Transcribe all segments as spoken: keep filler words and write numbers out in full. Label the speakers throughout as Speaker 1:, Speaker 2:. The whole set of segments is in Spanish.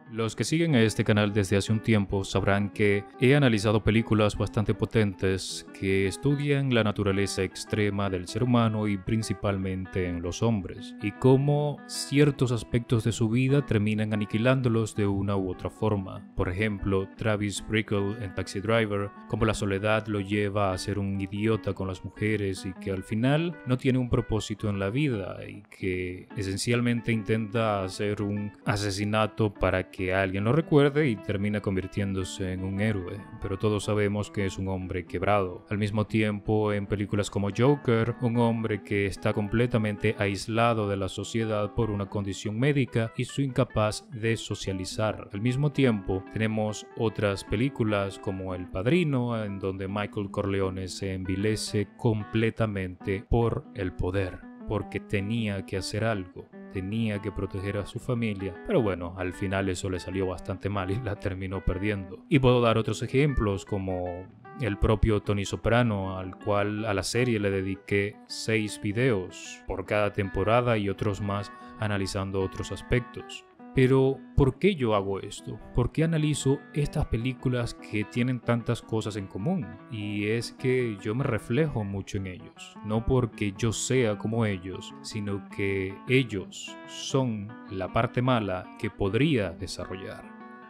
Speaker 1: Los que siguen a este canal desde hace un tiempo sabrán que he analizado películas bastante potentes que estudian la naturaleza extrema del ser humano y principalmente en los hombres, y cómo ciertos aspectos de su vida terminan aniquilándolos de una u otra forma. Por ejemplo, Travis Bickle en Taxi Driver, cómo la soledad lo lleva a ser un idiota con las mujeres y que al final no tiene un propósito en la vida y que esencialmente intenta hacer un asesinato para que que alguien lo recuerde y termina convirtiéndose en un héroe, pero todos sabemos que es un hombre quebrado. Al mismo tiempo, en películas como Joker, un hombre que está completamente aislado de la sociedad por una condición médica y su incapaz de socializar. Al mismo tiempo, tenemos otras películas como El Padrino, en donde Michael Corleone se envilece completamente por el poder, porque tenía que hacer algo. Tenía que proteger a su familia, pero bueno, al final eso le salió bastante mal y la terminó perdiendo. Y puedo dar otros ejemplos como el propio Tony Soprano, al cual a la serie le dediqué seis videos por cada temporada y otros más analizando otros aspectos. Pero, ¿por qué yo hago esto? ¿Por qué analizo estas películas que tienen tantas cosas en común? Y es que yo me reflejo mucho en ellos. No porque yo sea como ellos, sino que ellos son la parte mala que podría desarrollar.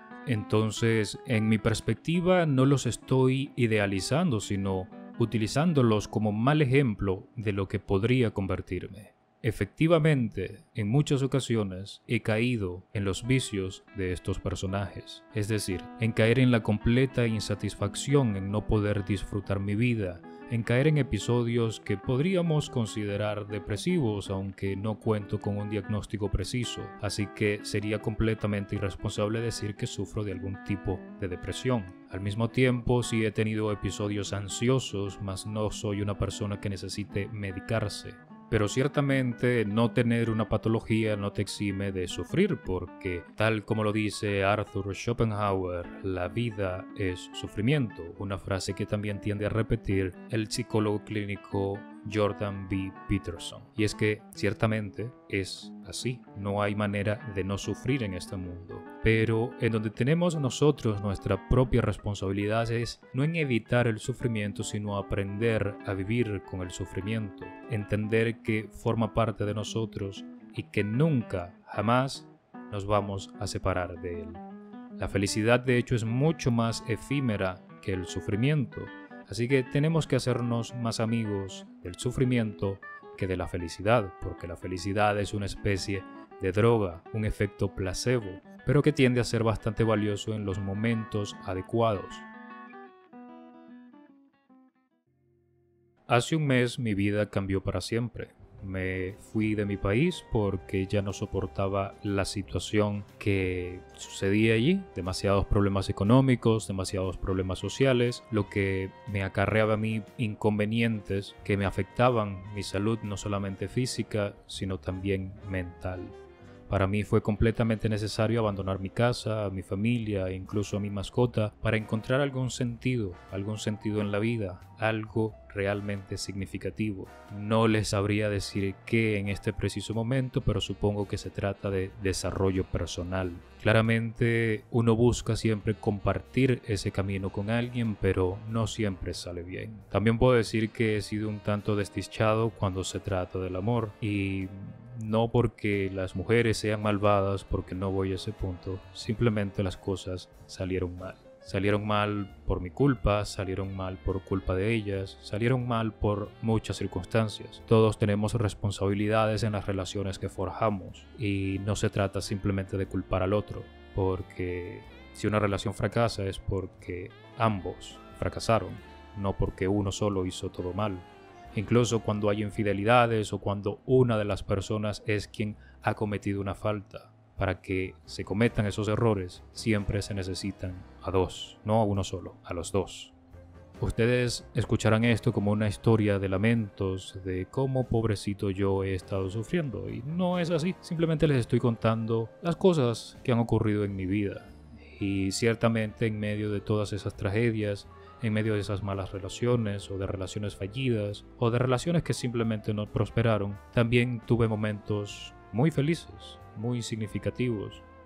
Speaker 1: Entonces, en mi perspectiva, no los estoy idealizando, sino utilizándolos como mal ejemplo de lo que podría convertirme. Efectivamente, en muchas ocasiones he caído en los vicios de estos personajes, es decir, en caer en la completa insatisfacción en no poder disfrutar mi vida, en caer en episodios que podríamos considerar depresivos, aunque no cuento con un diagnóstico preciso, así que sería completamente irresponsable decir que sufro de algún tipo de depresión. Al mismo tiempo, sí he tenido episodios ansiosos, mas no soy una persona que necesite medicarse. Pero ciertamente no tener una patología no te exime de sufrir porque, tal como lo dice Arthur Schopenhauer, la vida es sufrimiento, una frase que también tiende a repetir el psicólogo clínico Jordan B. Peterson. Y es que ciertamente es así, no hay manera de no sufrir en este mundo. Pero en donde tenemos nosotros nuestra propia responsabilidad es no en evitar el sufrimiento, sino aprender a vivir con el sufrimiento, entender que forma parte de nosotros y que nunca, jamás nos vamos a separar de él. La felicidad de hecho es mucho más efímera que el sufrimiento. Así que tenemos que hacernos más amigos del sufrimiento que de la felicidad, porque la felicidad es una especie de droga, un efecto placebo, pero que tiende a ser bastante valioso en los momentos adecuados. Hace un mes mi vida cambió para siempre. Me fui de mi país porque ya no soportaba la situación que sucedía allí, demasiados problemas económicos, demasiados problemas sociales, lo que me acarreaba a mí inconvenientes que me afectaban mi salud no solamente física, sino también mental. Para mí fue completamente necesario abandonar mi casa, a mi familia e incluso a mi mascota para encontrar algún sentido, algún sentido en la vida, algo realmente significativo. No les sabría decir qué en este preciso momento, pero supongo que se trata de desarrollo personal. Claramente uno busca siempre compartir ese camino con alguien, pero no siempre sale bien. También puedo decir que he sido un tanto desdichado cuando se trata del amor y no porque las mujeres sean malvadas, porque no voy a ese punto, simplemente las cosas salieron mal. Salieron mal por mi culpa, salieron mal por culpa de ellas, salieron mal por muchas circunstancias. Todos tenemos responsabilidades en las relaciones que forjamos y no se trata simplemente de culpar al otro, porque si una relación fracasa es porque ambos fracasaron, no porque uno solo hizo todo mal. Incluso cuando hay infidelidades o cuando una de las personas es quien ha cometido una falta. Para que se cometan esos errores siempre se necesitan a dos, no a uno solo, a los dos. Ustedes escucharán esto como una historia de lamentos, de cómo pobrecito yo he estado sufriendo, y no es así, simplemente les estoy contando las cosas que han ocurrido en mi vida. Y ciertamente en medio de todas esas tragedias, en medio de esas malas relaciones o de relaciones fallidas o de relaciones que simplemente no prosperaron, también tuve momentos muy felices, muy significativos,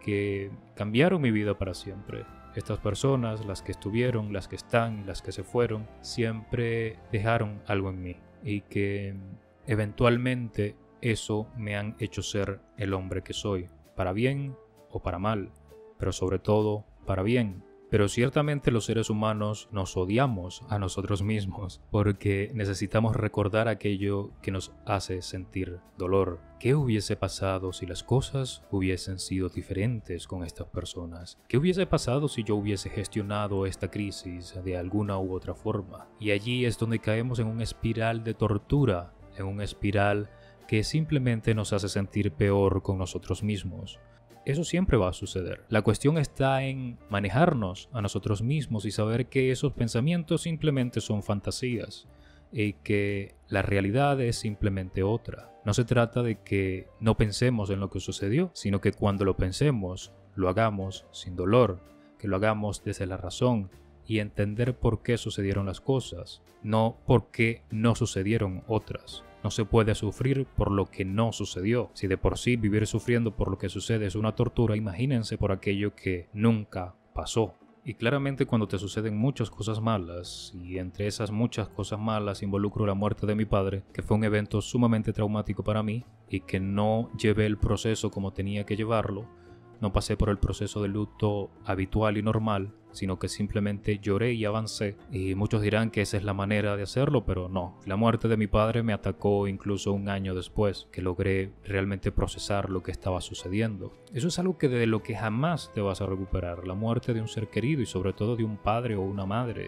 Speaker 1: que cambiaron mi vida para siempre. Estas personas, las que estuvieron, las que están, las que se fueron, siempre dejaron algo en mí y que eventualmente eso me han hecho ser el hombre que soy, para bien o para mal, pero sobre todo para bien. Pero ciertamente los seres humanos nos odiamos a nosotros mismos porque necesitamos recordar aquello que nos hace sentir dolor. ¿Qué hubiese pasado si las cosas hubiesen sido diferentes con estas personas? ¿Qué hubiese pasado si yo hubiese gestionado esta crisis de alguna u otra forma? Y allí es donde caemos en una espiral de tortura, en una espiral que simplemente nos hace sentir peor con nosotros mismos. Eso siempre va a suceder. La cuestión está en manejarnos a nosotros mismos y saber que esos pensamientos simplemente son fantasías y que la realidad es simplemente otra. No se trata de que no pensemos en lo que sucedió, sino que cuando lo pensemos, lo hagamos sin dolor, que lo hagamos desde la razón y entender por qué sucedieron las cosas, no por qué no sucedieron otras. No se puede sufrir por lo que no sucedió. Si de por sí vivir sufriendo por lo que sucede es una tortura, imagínense por aquello que nunca pasó. Y claramente cuando te suceden muchas cosas malas, y entre esas muchas cosas malas involucro la muerte de mi padre, que fue un evento sumamente traumático para mí, y que no llevé el proceso como tenía que llevarlo, no pasé por el proceso de luto habitual y normal, sino que simplemente lloré y avancé. Y muchos dirán que esa es la manera de hacerlo, pero no. La muerte de mi padre me atacó incluso un año después, que logré realmente procesar lo que estaba sucediendo. Eso es algo que de lo que jamás te vas a recuperar. La muerte de un ser querido y sobre todo de un padre o una madre.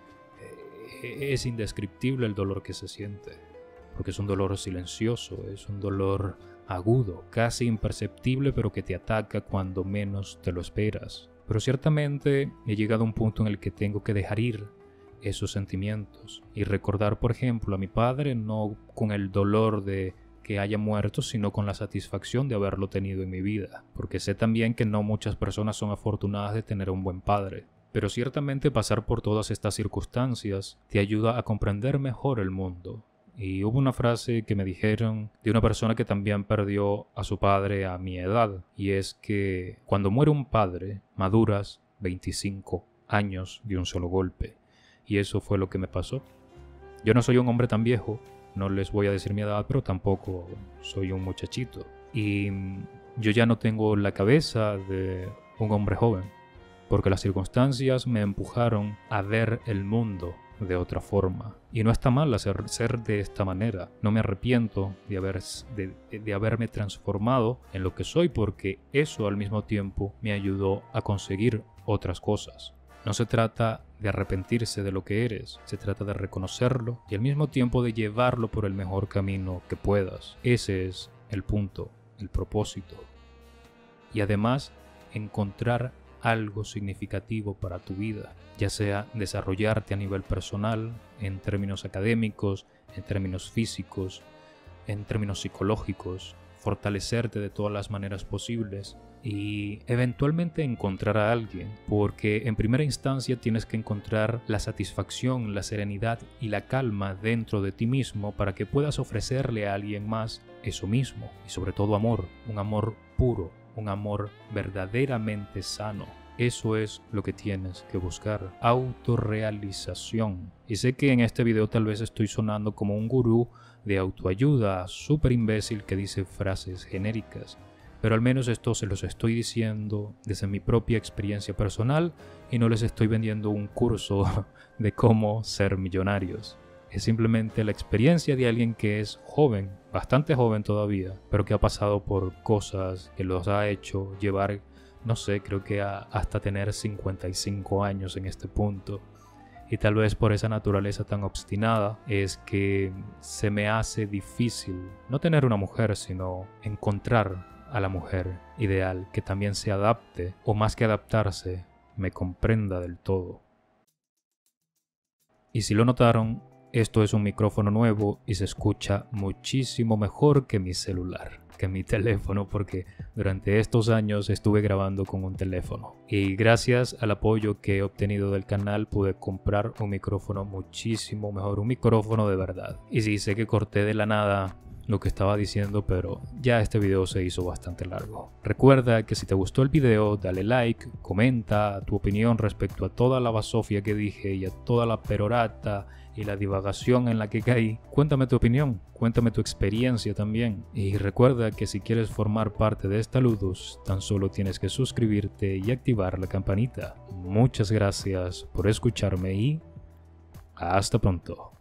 Speaker 1: Es indescriptible el dolor que se siente, porque es un dolor silencioso, es un dolor agudo, casi imperceptible, pero que te ataca cuando menos te lo esperas. Pero ciertamente he llegado a un punto en el que tengo que dejar ir esos sentimientos y recordar, por ejemplo, a mi padre no con el dolor de que haya muerto, sino con la satisfacción de haberlo tenido en mi vida, porque sé también que no muchas personas son afortunadas de tener un buen padre. Pero ciertamente pasar por todas estas circunstancias te ayuda a comprender mejor el mundo. Y hubo una frase que me dijeron de una persona que también perdió a su padre a mi edad, y es que cuando muere un padre, maduras veinticinco años de un solo golpe. Y eso fue lo que me pasó. Yo no soy un hombre tan viejo, no les voy a decir mi edad, pero tampoco soy un muchachito. Y yo ya no tengo la cabeza de un hombre joven, porque las circunstancias me empujaron a ver el mundo de otra forma. Y no está mal hacer, ser de esta manera. No me arrepiento de, haber, de, de haberme transformado en lo que soy, porque eso al mismo tiempo me ayudó a conseguir otras cosas. No se trata de arrepentirse de lo que eres, se trata de reconocerlo y al mismo tiempo de llevarlo por el mejor camino que puedas. Ese es el punto, el propósito. Y además, encontrar algo significativo para tu vida, ya sea desarrollarte a nivel personal, en términos académicos, en términos físicos, en términos psicológicos, fortalecerte de todas las maneras posibles y eventualmente encontrar a alguien, porque en primera instancia tienes que encontrar la satisfacción, la serenidad y la calma dentro de ti mismo para que puedas ofrecerle a alguien más eso mismo y sobre todo amor, un amor puro, un amor verdaderamente sano. Eso es lo que tienes que buscar, autorrealización. Y sé que en este video tal vez estoy sonando como un gurú de autoayuda súper imbécil que dice frases genéricas, pero al menos esto se los estoy diciendo desde mi propia experiencia personal y no les estoy vendiendo un curso de cómo ser millonarios. Es simplemente la experiencia de alguien que es joven, bastante joven todavía, pero que ha pasado por cosas que los ha hecho llevar, no sé, creo que a, hasta tener cincuenta y cinco años en este punto. Y tal vez por esa naturaleza tan obstinada es que se me hace difícil no tener una mujer, sino encontrar a la mujer ideal que también se adapte, o más que adaptarse, me comprenda del todo. Y si lo notaron, esto es un micrófono nuevo y se escucha muchísimo mejor que mi celular, que mi teléfono, porque durante estos años estuve grabando con un teléfono. Y gracias al apoyo que he obtenido del canal pude comprar un micrófono muchísimo mejor, un micrófono de verdad. Y sí, sé que corté de la nada lo que estaba diciendo, pero ya este video se hizo bastante largo. Recuerda que si te gustó el video, dale like, comenta tu opinión respecto a toda la basofia que dije y a toda la perorata y la divagación en la que caí. Cuéntame tu opinión, cuéntame tu experiencia también. Y recuerda que si quieres formar parte de esta Ludus, tan solo tienes que suscribirte y activar la campanita. Muchas gracias por escucharme y hasta pronto.